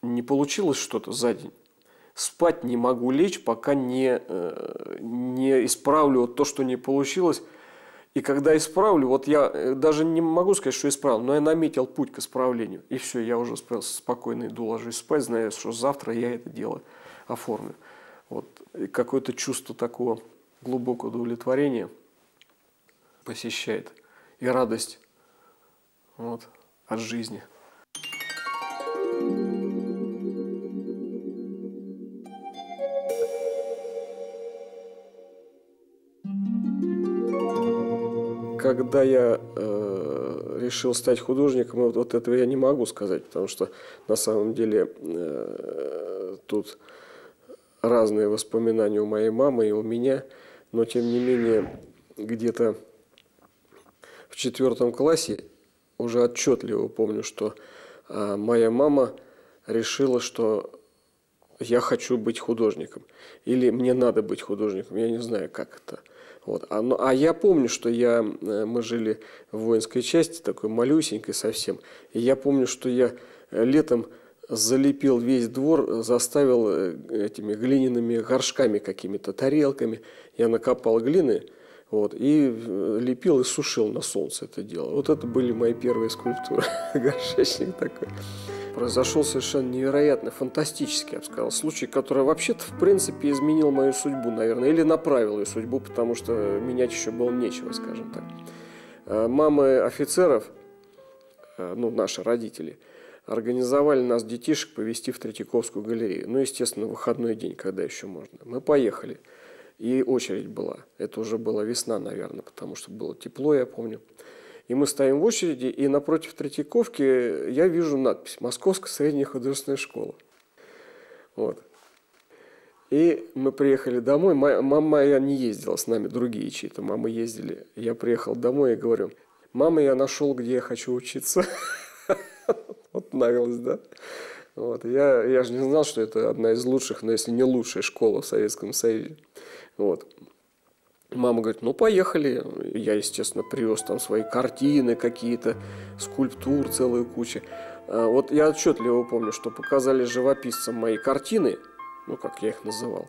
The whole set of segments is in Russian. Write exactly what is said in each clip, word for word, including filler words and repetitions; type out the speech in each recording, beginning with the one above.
не получилось что-то за день, спать не могу лечь, пока не, не исправлю вот то, что не получилось. И когда исправлю, вот я даже не могу сказать, что исправил, но я наметил путь к исправлению. И все, я уже спокойно иду, ложусь спать, зная, что завтра я это дело оформлю. Вот. И какое-то чувство такого глубокого удовлетворения посещает. И радость вот, от жизни. Когда я э, решил стать художником, вот, вот этого я не могу сказать, потому что на самом деле э, тут разные воспоминания у моей мамы и у меня, но тем не менее где-то в четвертом классе уже отчетливо помню, что э, моя мама решила, что я хочу быть художником или мне надо быть художником, я не знаю, как это. Вот. А, ну, а я помню, что я, мы жили в воинской части, такой малюсенькой совсем. И я помню, что я летом залепил весь двор, заставил этими глиняными горшками какими-то, тарелками. Я накопал глины вот, и лепил и сушил на солнце это дело. Вот это были мои первые скульптуры. Горшечник такой. Произошел совершенно невероятный, фантастический, я бы сказал, случай, который вообще-то, в принципе, изменил мою судьбу, наверное, или направил ее судьбу, потому что менять еще было нечего, скажем так. Мамы офицеров, ну, наши родители, организовали нас, детишек, повезти в Третьяковскую галерею. Ну, естественно, выходной день, когда еще можно. Мы поехали, и очередь была. Это уже была весна, наверное, потому что было тепло, я помню. И мы стоим в очереди, и напротив Третьяковки я вижу надпись «Московская средняя художественная школа». Вот. И мы приехали домой. Мама моя не ездила с нами, другие чьи-то мамы ездили. Я приехал домой и говорю: «Мама, я нашел, где я хочу учиться». Вот нравилось, да? Вот. Я, я же не знал, что это одна из лучших, но если не лучшая школа в Советском Союзе. Вот. Мама говорит: ну, поехали. Я, естественно, привез там свои картины какие-то, скульптур целую кучу. Вот я отчетливо помню, что показали живописцам мои картины, ну, как я их называл.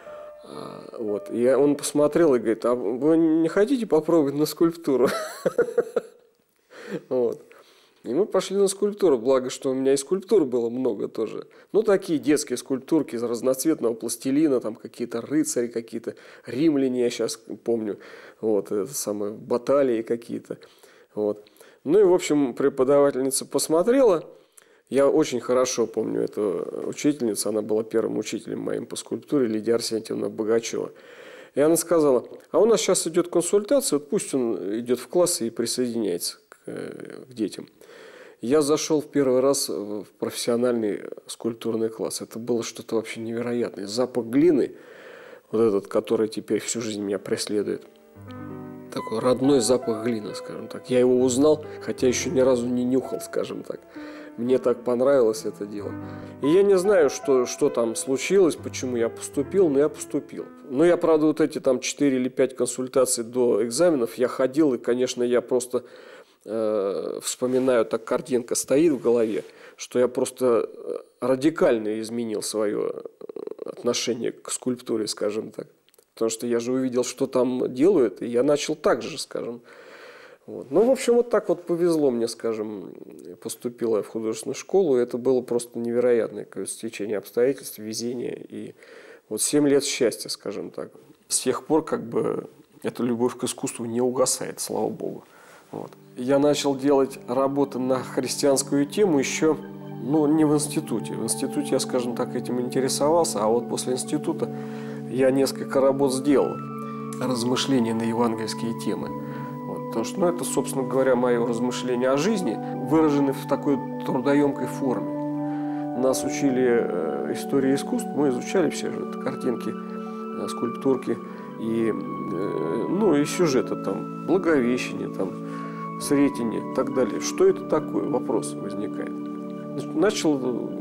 Вот. И он посмотрел и говорит: а вы не хотите попробовать на скульптуру? Вот. И мы пошли на скульптуру, благо, что у меня и скульптур было много тоже. Ну, такие детские скульптурки из разноцветного пластилина, там какие-то рыцари, какие-то римляне, я сейчас помню, вот, это самое, баталии какие-то. Вот. Ну и, в общем, преподавательница посмотрела. Я очень хорошо помню эту учительницу, она была первым учителем моим по скульптуре, Лидия Арсентьевна Богачева. И она сказала: а у нас сейчас идет консультация, вот пусть он идет в класс и присоединяется к, к детям. Я зашел в первый раз в профессиональный скульптурный класс. Это было что-то вообще невероятное. Запах глины, вот этот, который теперь всю жизнь меня преследует. Такой родной запах глины, скажем так. Я его узнал, хотя еще ни разу не нюхал, скажем так. Мне так понравилось это дело. И я не знаю, что, что там случилось, почему я поступил, но я поступил. Но я, правда, вот эти там четыре или пять консультаций до экзаменов я ходил, и, конечно, я просто... вспоминаю, так картинка стоит в голове, что я просто радикально изменил свое отношение к скульптуре, скажем так. Потому что я же увидел, что там делают, и я начал так же, скажем. Вот. Ну, в общем, вот так вот повезло мне, скажем, поступил я в художественную школу, и это было просто невероятное стечение обстоятельств, везение, и вот семь лет счастья, скажем так. С тех пор как бы эта любовь к искусству не угасает, слава богу. Вот. Я начал делать работы на христианскую тему еще, ну, не в институте. В институте я, скажем так, этим интересовался, а вот после института я несколько работ сделал, размышления на евангельские темы. Вот. Потому что, ну, это, собственно говоря, мое размышление о жизни, выражены в такой трудоемкой форме. Нас учили э, истории искусств, мы изучали все же это, картинки, э, скульптурки и, э, ну, и сюжеты там, Благовещение, там, Сретение и так далее. Что это такое? Вопрос возникает. Начал,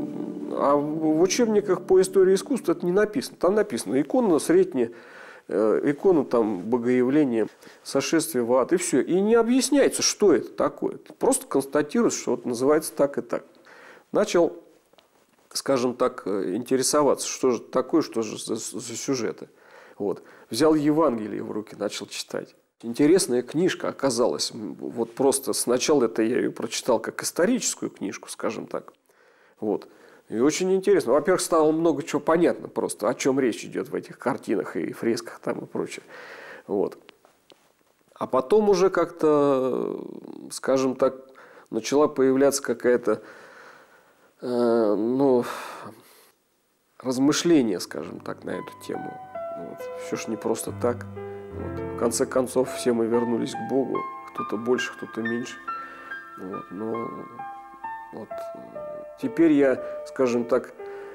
а в учебниках по истории искусства это не написано. Там написано икона Сретение, икона там Богоявления, сошествие в ад и все. И не объясняется, что это такое. Просто констатируется, что вот называется так и так. Начал скажем так, интересоваться, что же такое, что же за, за сюжеты. Вот. Взял Евангелие в руки, начал читать. Интересная книжка оказалась. Вот просто сначала это я ее прочитал как историческую книжку, скажем так. Вот. И очень интересно. Во-первых, стало много чего понятно просто, о чем речь идет в этих картинах и фресках там и прочее. Вот. А потом уже как-то, скажем так, начала появляться какая-то, э, ну, размышление, скажем так, на эту тему. Вот. Все ж не просто так. Вот. В конце концов, все мы вернулись к Богу. Кто-то больше, кто-то меньше. Вот. Но вот. Теперь я, скажем так,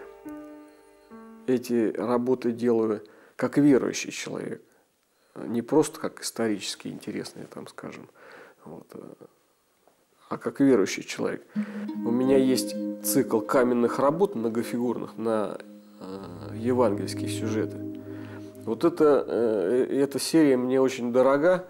эти работы делаю как верующий человек. Не просто как исторически интересные, там, скажем, вот, а как верующий человек. У меня есть цикл каменных работ многофигурных на э, евангельские сюжеты. Вот это, э, эта серия мне очень дорога,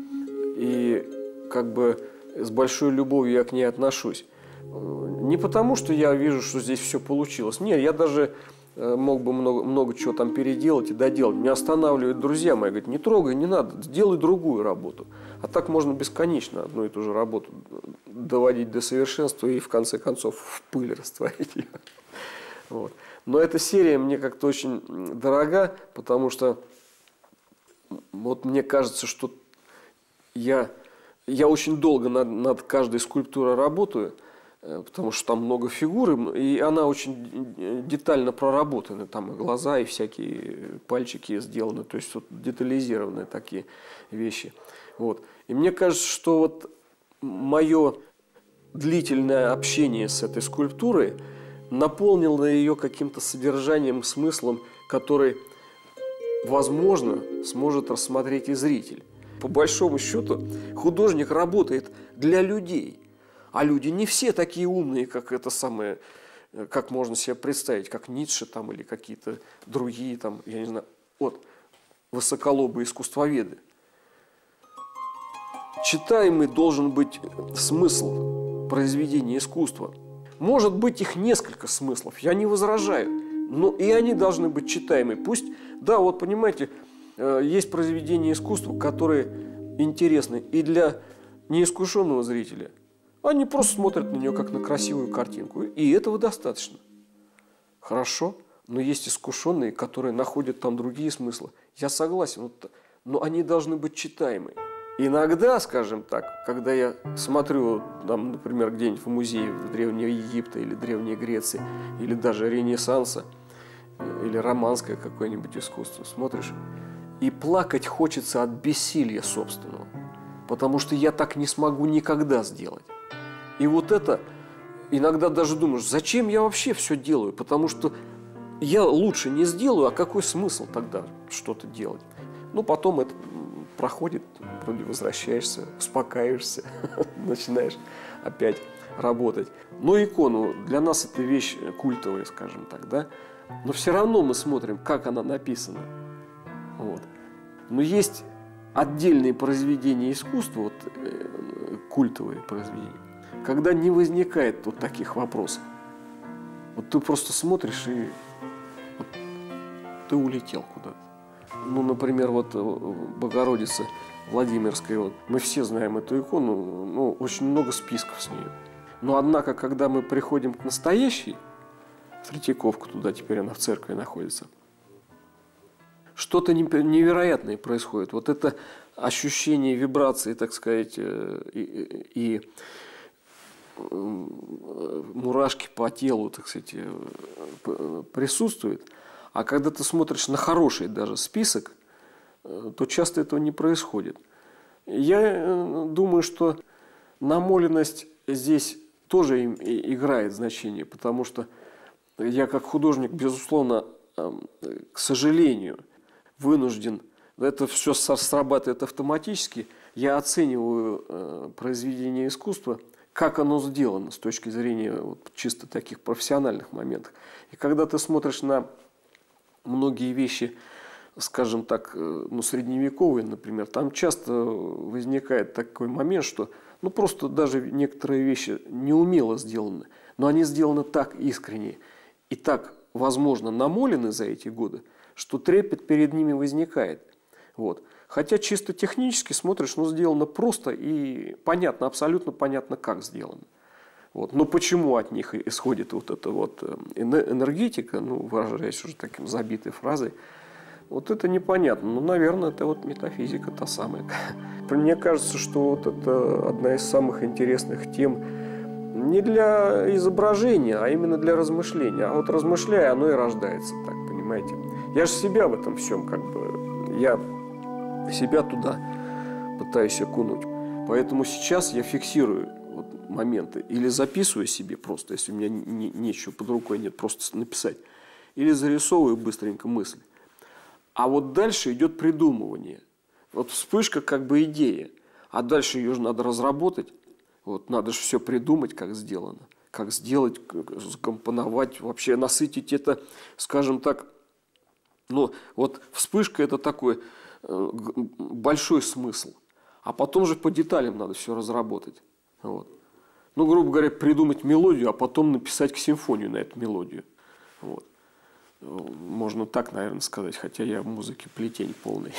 и как бы с большой любовью я к ней отношусь. Не потому, что я вижу, что здесь все получилось. Нет, я даже мог бы много, много чего там переделать и доделать. Меня останавливают друзья мои, говорят, не трогай, не надо, сделай другую работу. А так можно бесконечно одну и ту же работу доводить до совершенства и в конце концов в пыль растворить ее. Вот. Но эта серия мне как-то очень дорога, потому что вот мне кажется, что я, я очень долго над, над каждой скульптурой работаю, потому что там много фигур, и она очень детально проработана. Там и глаза, и всякие пальчики сделаны, то есть вот детализированные такие вещи. Вот. И мне кажется, что вот мое длительное общение с этой скульптурой наполнило ее каким-то содержанием, смыслом, который, возможно, сможет рассмотреть и зритель. По большому счету, художник работает для людей. А люди не все такие умные, как это самое, как можно себе представить, как Ницше там или какие-то другие там, я не знаю, вот, высоколобые искусствоведы. Читаемый должен быть смысл произведения искусства. Может быть, их несколько смыслов, я не возражаю, но и они должны быть читаемы. Пусть, да, вот понимаете, есть произведения искусства, которые интересны и для неискушенного зрителя. Они просто смотрят на нее как на красивую картинку. И этого достаточно. Хорошо, но есть искушенные, которые находят там другие смыслы. Я согласен, но они должны быть читаемы. Иногда, скажем так, когда я смотрю, там, например, где-нибудь в музее Древнего Египта или Древней Греции, или даже Ренессанса, или романское какое-нибудь искусство, смотришь, и плакать хочется от бессилия собственного. Потому что я так не смогу никогда сделать. И вот это, иногда даже думаешь, зачем я вообще все делаю? Потому что я лучше не сделаю, а какой смысл тогда что-то делать? Ну, потом это проходит, вроде возвращаешься, успокаиваешься, начинаешь опять работать. Но икону, для нас это вещь культовая, скажем так, да? Но все равно мы смотрим, как она написана. Вот. Но есть отдельные произведения искусства, вот, э, культовые произведения, когда не возникает вот таких вопросов. Вот ты просто смотришь и вот, ты улетел куда-то. Ну, например, вот Богородица Владимирская, вот, мы все знаем эту икону, ну, очень много списков с ней. Но однако, когда мы приходим к настоящей, Третьяковка, туда теперь она в церкви находится, что-то невероятное происходит. Вот это ощущение вибрации, так сказать, и, и мурашки по телу, так сказать, присутствует. А когда ты смотришь на хороший даже список, то часто этого не происходит. Я думаю, что намоленность здесь тоже играет значение, потому что я как художник, безусловно, к сожалению, вынужден, это все срабатывает автоматически, я оцениваю э, произведение искусства, как оно сделано с точки зрения вот, чисто таких профессиональных моментов. И когда ты смотришь на многие вещи, скажем так, ну, средневековые, например, там часто возникает такой момент, что ну, просто даже некоторые вещи неумело сделаны, но они сделаны так искренне. и так, возможно, намолены за эти годы, что трепет перед ними возникает. Вот. Хотя чисто технически смотришь, ну, сделано просто и понятно, абсолютно понятно, как сделано. Вот. Но почему от них исходит вот эта вот энергетика, ну, выражаясь уже таким забитой фразой, вот это непонятно. Ну, наверное, это вот метафизика та самая. Мне кажется, что вот это одна из самых интересных тем не для изображения, а именно для размышления. А вот размышляя, оно и рождается, так, понимаете. Я же себя в этом всем, как бы, я себя туда пытаюсь окунуть. Поэтому сейчас я фиксирую вот моменты. Или записываю себе просто, если у меня не, ничего под рукой нет, просто написать. Или зарисовываю быстренько мысли. А вот дальше идет придумывание. Вот вспышка как бы идея. А дальше ее же надо разработать. Вот, надо же все придумать, как сделано. Как сделать, как закомпоновать, вообще насытить это, скажем так. Ну, вот вспышка – это такой э, большой смысл. А потом же по деталям надо все разработать. Вот. Ну, грубо говоря, придумать мелодию, а потом написать симфонию на эту мелодию. Вот. Можно так, наверное, сказать, хотя я в музыке плетень полный.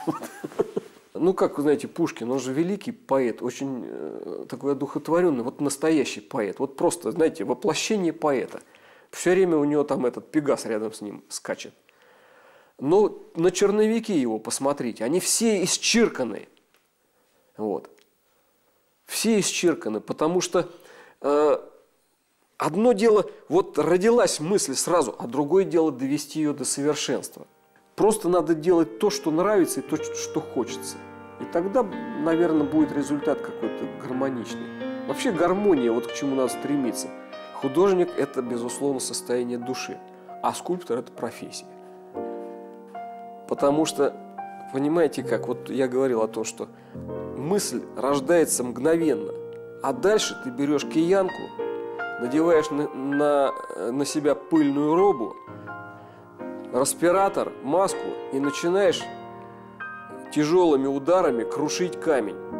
Ну, как вы знаете, Пушкин, он же великий поэт, очень э, такой одухотворенный, вот настоящий поэт. Вот просто, знаете, воплощение поэта. Все время у него там этот Пегас рядом с ним скачет. Но на черновики его посмотрите, они все исчерканы. Вот. Все исчерканы, потому что э, одно дело, вот родилась мысль сразу, а другое дело довести ее до совершенства. Просто надо делать то, что нравится, и то, что хочется. И тогда, наверное, будет результат какой-то гармоничный. Вообще гармония, вот к чему надо стремиться. Художник – это, безусловно, состояние души, а скульптор – это профессия. Потому что, понимаете как, вот я говорил о том, что мысль рождается мгновенно, а дальше ты берешь киянку, надеваешь на, на, на себя пыльную робу, респиратор, маску и начинаешь тяжелыми ударами крушить камень.